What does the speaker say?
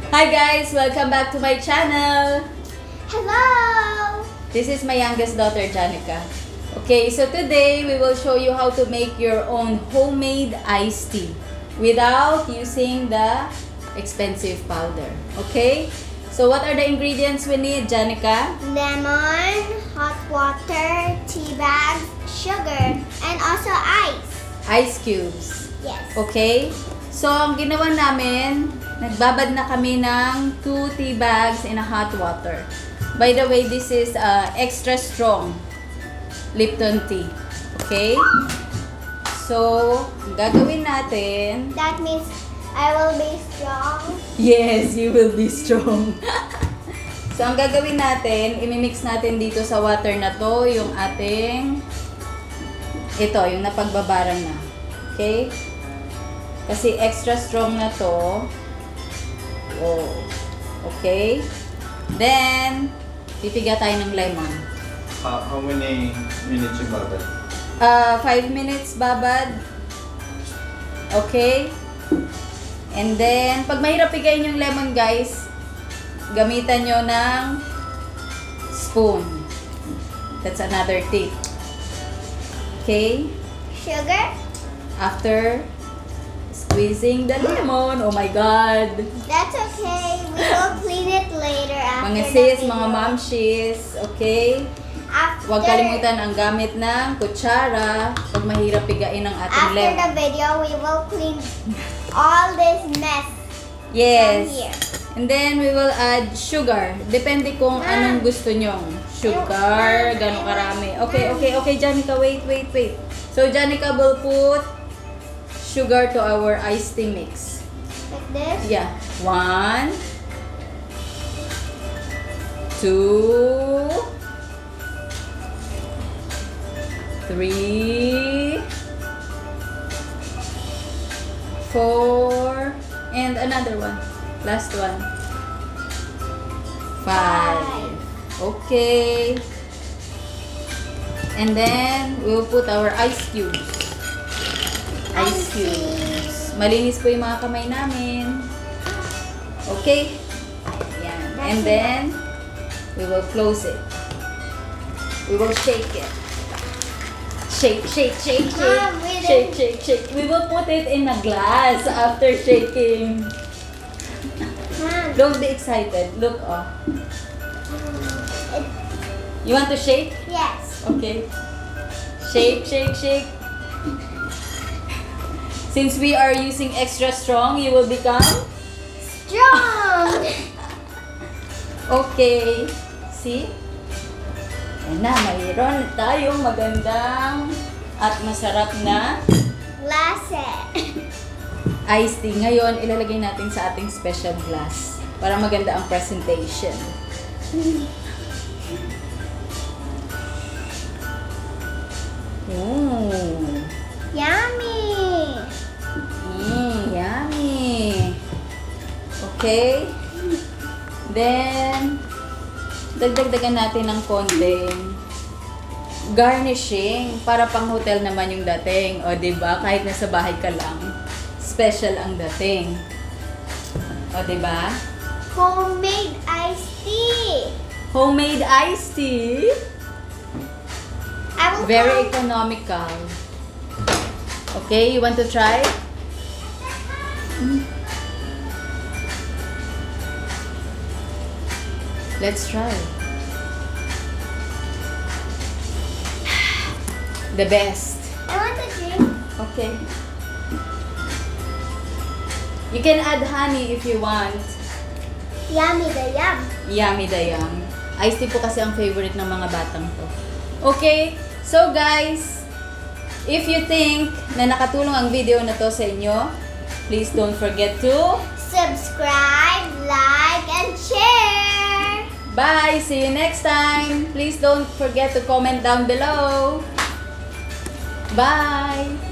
Hi guys! Welcome back to my channel! Hello! This is my youngest daughter, Janica. Okay, so today we will show you how to make your own homemade iced tea without using the expensive powder. Okay? So what are the ingredients we need, Janica? Lemon, hot water, tea bags, sugar, and also ice. Ice cubes. Yes. Okay? So ang ginawa namin, nagbabad na kami ng 2 tea bags in a hot water. By the way, this is extra strong Lipton tea. Okay? So, ang gagawin natin... That means I will be strong. Yes, you will be strong. So, ang gagawin natin, imimix natin dito sa water na to yung ating... Ito, yung napagbabaran na. Okay? Kasi extra strong na to. Oh. Okay? Then, pipiga tayo ng lemon. How many minutes yung babad? 5 minutes babad. Okay? And then, pag mahirap pigayin yung lemon, guys, gamitan nyo ng spoon. That's another tip. Okay? Sugar? After squeezing the lemon. Oh my God! That's okay. We will clean it later after Mga the sis, video. mga mamshis, okay? Huwag kalimutan ang gamit ng kutsara pag mahirap pigain ang ating After lemon. the video, we will clean all this mess Yes. from here. And then we will add sugar. Depende kung anong gusto nyong. Sugar, gano'ng karami. Okay, Janica, wait. So, Janica will put sugar to our iced tea mix. Like this? Yeah. 1, 2, 3, 4, and another one. Last one. 5. Okay. And then, we'll put our ice cubes. Ice cubes. Malinis po yung mga kamay namin. Okay? Yan. And then, we will close it. We will shake it. Shake. Shake. We will put it in a glass after shaking. Don't be excited. Look, oh. You want to shake? Yes. Okay. Shake. Since we are using extra strong, you will become Strong! okay. See? Ayan na, mayroon tayong magandang at masarap na Glasses. iced tea. Ngayon, ilalagay natin sa ating special glass para maganda ang presentation. Ooh. Yummy! Yummy! Okay? Then, dagdagan natin ng konting garnishing para pang hotel naman yung dating. O, diba? Kahit nasa bahay ka lang, special ang dating. O, diba? Homemade iced tea! Homemade iced tea. I will Very come. economical. Okay, you want to try? Let's try. The best. I want to drink. Okay. You can add honey if you want. Yummy the yum. Yummy the yum. Iced tea po kasi ang favorite ng mga batang to. Okay, so guys, if you think na nakatulong ang video na to sa inyo, please don't forget to Subscribe, like, and share. bye! See you next time! Please don't forget to comment down below. Bye!